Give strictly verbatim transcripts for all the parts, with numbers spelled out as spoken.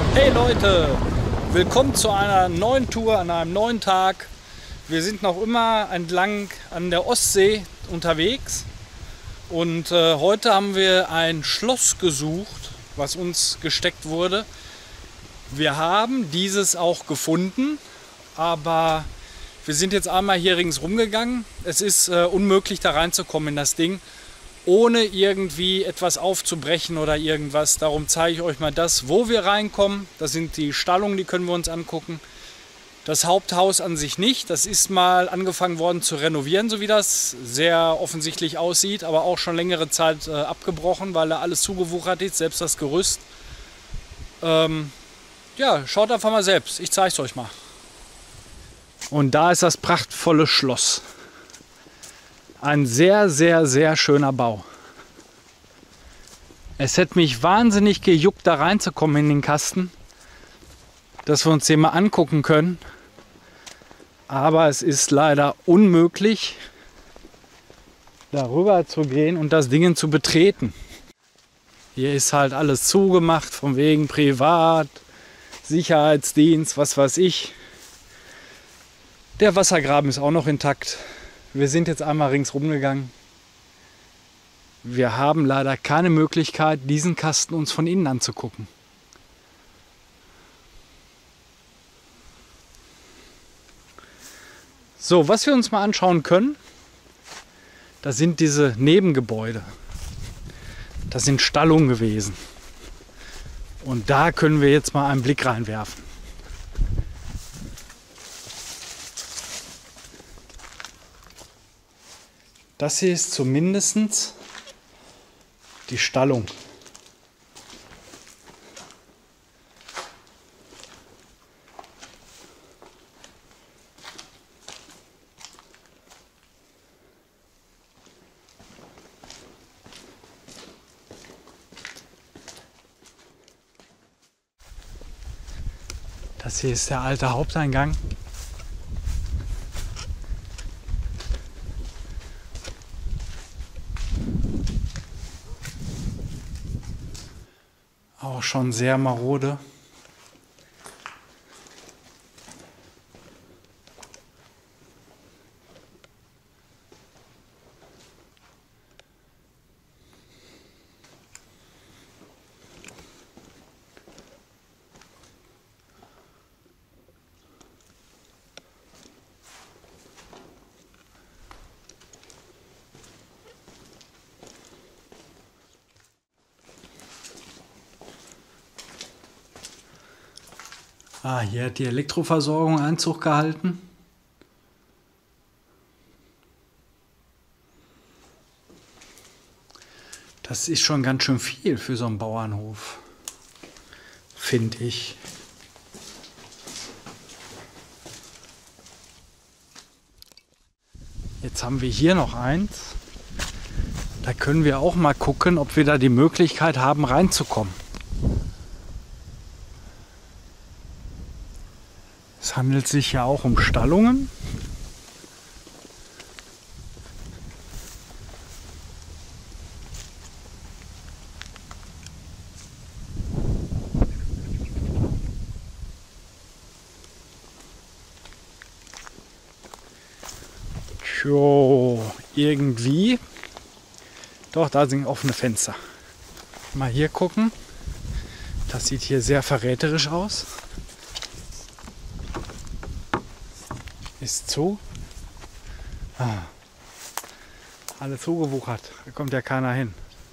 Hey Leute, willkommen zu einer neuen Tour an einem neuen Tag. Wir sind noch immer entlang an der Ostsee unterwegs und äh, heute haben wir ein Schloss gesucht, was uns gesteckt wurde. Wir haben dieses auch gefunden, aber wir sind jetzt einmal hier ringsrum gegangen. Es ist äh, unmöglich da reinzukommen in das Ding, ohne irgendwie etwas aufzubrechen oder irgendwas. Darum zeige ich euch mal das, wo wir reinkommen. Das sind die Stallungen, die können wir uns angucken. Das Haupthaus an sich nicht. Das ist mal angefangen worden zu renovieren, so wie das sehr offensichtlich aussieht, aber auch schon längere Zeit äh, abgebrochen, weil da alles zugewuchert ist, selbst das Gerüst. Ähm, ja, schaut einfach mal selbst. Ich zeige es euch mal. Und da ist das prachtvolle Schloss. Ein sehr, sehr, sehr schöner Bau. Es hätte mich wahnsinnig gejuckt, da reinzukommen in den Kasten, dass wir uns den mal angucken können. Aber es ist leider unmöglich, darüber zu gehen und das Ding zu betreten. Hier ist halt alles zugemacht, von wegen Privat, Sicherheitsdienst, was weiß ich. Der Wassergraben ist auch noch intakt. Wir sind jetzt einmal ringsrum gegangen. Wir haben leider keine Möglichkeit, diesen Kasten uns von innen anzugucken. So, was wir uns mal anschauen können, das sind diese Nebengebäude. Das sind Stallungen gewesen. Und da können wir jetzt mal einen Blick reinwerfen. Das hier ist zumindest die Stallung. Das hier ist der alte Haupteingang. Auch schon sehr marode. Ah, hier hat die Elektroversorgung Einzug gehalten. Das ist schon ganz schön viel für so einen Bauernhof, finde ich. Jetzt haben wir hier noch eins. Da können wir auch mal gucken, ob wir da die Möglichkeit haben, reinzukommen. Es handelt sich ja auch um Stallungen. Jo, irgendwie. Doch, da sind offene Fenster. Mal hier gucken. Das sieht hier sehr verräterisch aus. Ist zu. Ah. Alle zugewuchert. Da kommt ja keiner hin.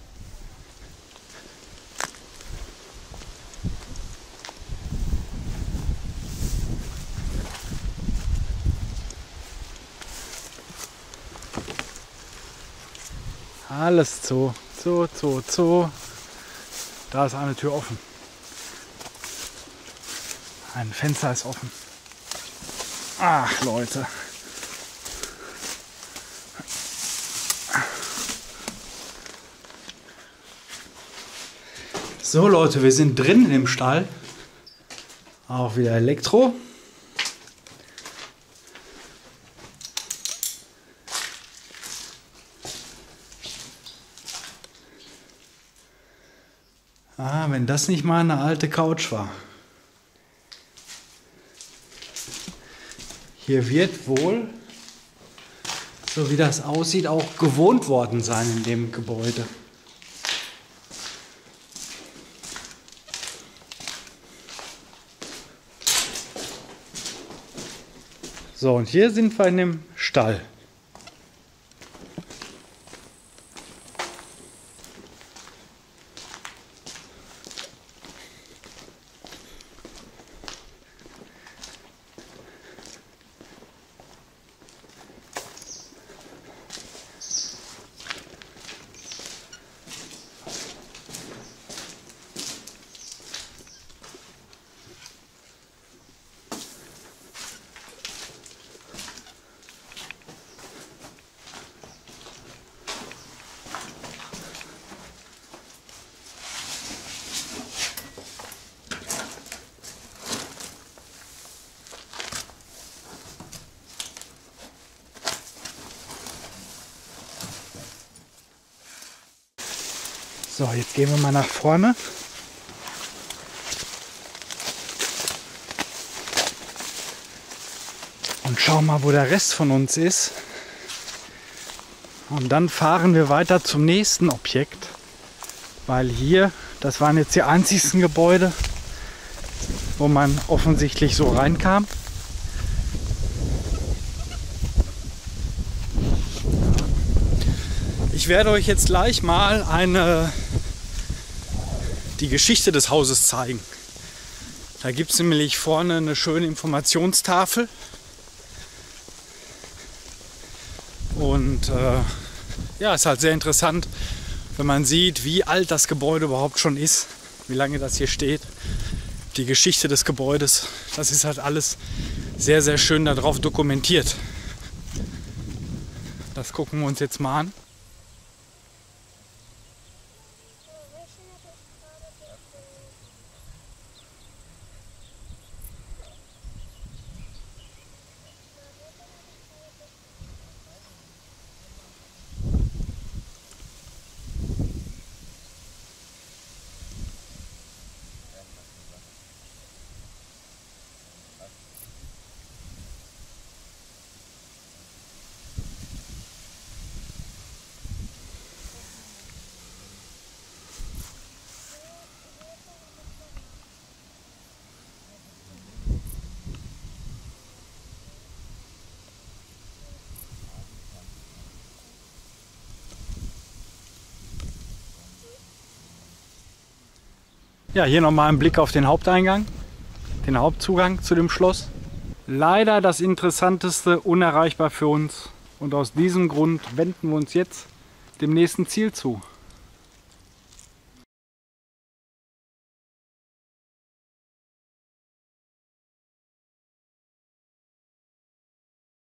Alles zu. Zu, zu, zu. Da ist eine Tür offen. Ein Fenster ist offen. Ach, Leute. So, Leute, wir sind drin im Stall. Auch wieder Elektro. Ah, wenn das nicht mal eine alte Couch war. Hier wird wohl, so wie das aussieht, auch gewohnt worden sein in dem Gebäude. So, und hier sind wir in dem Stall. So, jetzt gehen wir mal nach vorne. Und schauen mal, wo der Rest von uns ist. Und dann fahren wir weiter zum nächsten Objekt. Weil hier, das waren jetzt die einzigsten Gebäude, wo man offensichtlich so reinkam. Ich werde euch jetzt gleich mal eine, die Geschichte des Hauses zeigen. Da gibt es nämlich vorne eine schöne Informationstafel. Und äh, ja, ist halt sehr interessant, wenn man sieht, wie alt das Gebäude überhaupt schon ist, wie lange das hier steht. Die Geschichte des Gebäudes, das ist halt alles sehr, sehr schön darauf dokumentiert. Das gucken wir uns jetzt mal an. Ja, hier nochmal ein Blick auf den Haupteingang, den Hauptzugang zu dem Schloss. Leider das Interessanteste unerreichbar für uns und aus diesem Grund wenden wir uns jetzt dem nächsten Ziel zu.